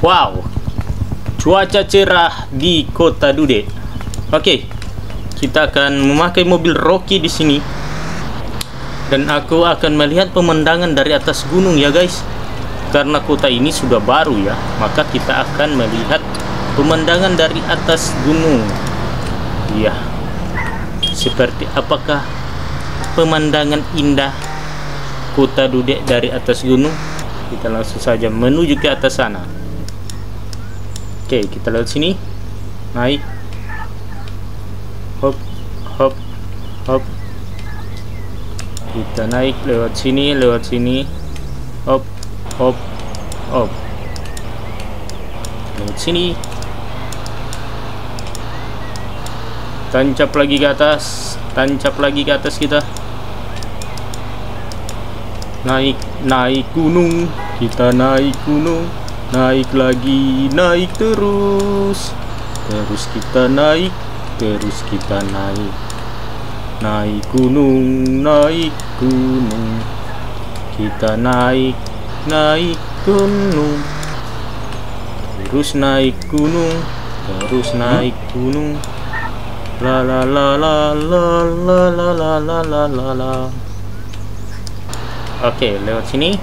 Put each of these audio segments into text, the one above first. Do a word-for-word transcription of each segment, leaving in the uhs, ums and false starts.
Wow, cuaca cerah di Kota Dude. Oke, kita akan memakai mobil Rocky di sini, dan aku akan melihat pemandangan dari atas gunung ya guys. Karena kota ini sudah baru ya, maka kita akan melihat pemandangan dari atas gunung. Ya, seperti apakah pemandangan indah Kota Dude dari atas gunung? Kita langsung saja menuju ke atas sana. Oke, kita lewat sini, naik, hop, hop, hop. Kita naik lewat sini, lewat sini, hop, hop, hop. Lewat sini, tancap lagi ke atas, tancap lagi ke atas kita. Naik, naik gunung, kita naik gunung. Naik lagi, naik terus, terus kita naik, terus kita naik, naik gunung, naik gunung, kita naik, naik gunung, terus naik gunung, terus naik gunung, la la la la la la la la la la la la. Oke, lewat sini.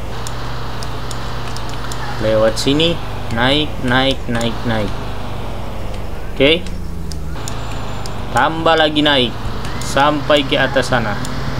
Lewat sini, naik, naik, naik, naik. Oke, tambah lagi naik sampai ke atas sana,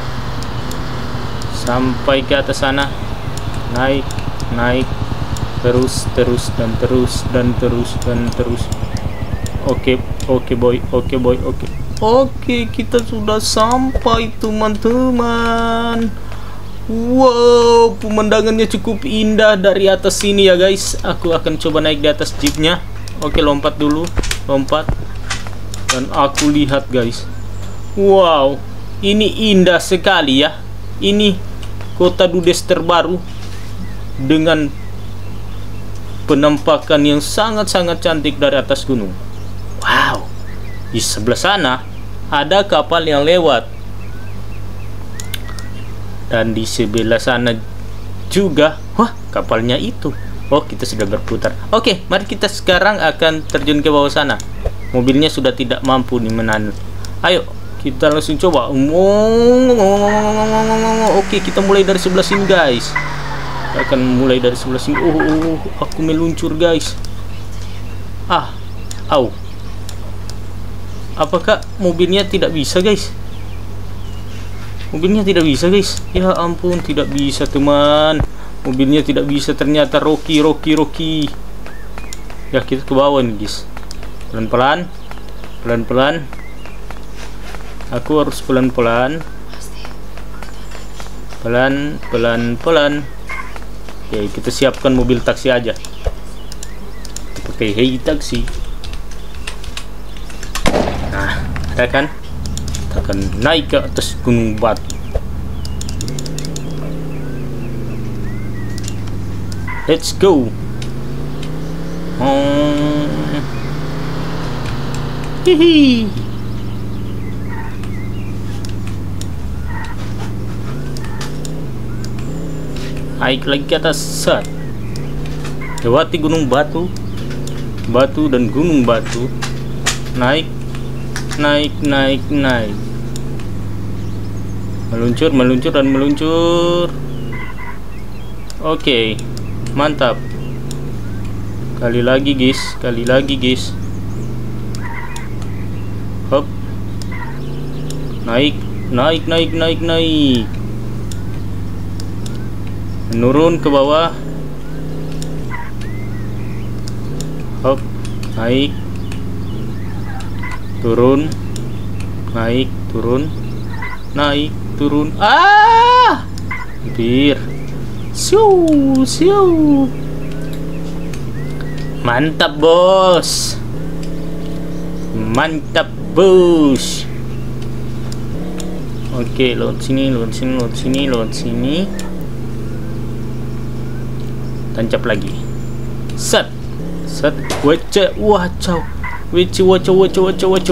sampai ke atas sana, naik, naik, terus, terus, dan terus, dan terus, dan terus. Oke, oke boy, oke boy, oke. Oke, kita sudah sampai teman-teman. Wow, pemandangannya cukup indah dari atas sini ya guys. Aku akan coba naik di atas jeepnya. Oke, lompat dulu, lompat. Dan aku lihat guys, wow, ini indah sekali ya. Ini Kota Dude terbaru dengan penampakan yang sangat-sangat cantik dari atas gunung. Wow, di sebelah sana ada kapal yang lewat. Dan di sebelah sana juga, wah, kapalnya itu. Oh, kita sudah berputar. Oke, mari kita sekarang akan terjun ke bawah sana. Mobilnya sudah tidak mampu nih menahan. Ayo, kita langsung coba. Oke, kita mulai dari sebelah sini guys. Kita akan mulai dari sebelah sini. Oh, oh, oh, aku meluncur guys. Ah, au. Apakah mobilnya tidak bisa guys? Mobilnya tidak bisa guys. Ya ampun, tidak bisa teman. Mobilnya tidak bisa ternyata. Rocky, Rocky, Rocky. Ya, kita ke bawah nih guys. Pelan-pelan, pelan-pelan. Aku harus pelan-pelan. Pelan, pelan, pelan. Oke, kita siapkan mobil taksi aja. Kita pakai hey taksi. Nah, ada kan? Kita akan naik ke atas gunung batu. Let's go. Hmm. Hihi. Naik lagi ke atas, set. Lewati gunung batu, batu dan gunung batu. Naik, naik, naik, naik. Meluncur, meluncur, dan meluncur. Oke, mantap. Kali lagi guys, kali lagi guys. Hop. Naik, naik, naik, naik, naik. Menurun ke bawah. Hop, naik. Turun, naik, turun, naik, turun. Ah, hampir. Siu, siu. Mantap bos, mantap bos. Oke, lewat sini, lewat sini, lewat sini, lewat sini. Tancap lagi. Set, set. Wacau, wacau. Wacau, wacau, wacau, wacau, wacau.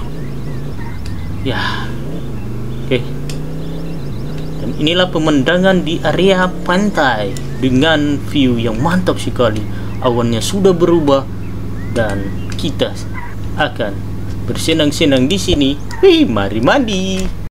Ya, oke. Dan inilah pemandangan di area pantai dengan view yang mantap sekali. awannya sudah berubah dan kita akan bersenang-senang di sini. Wih, mari mandi.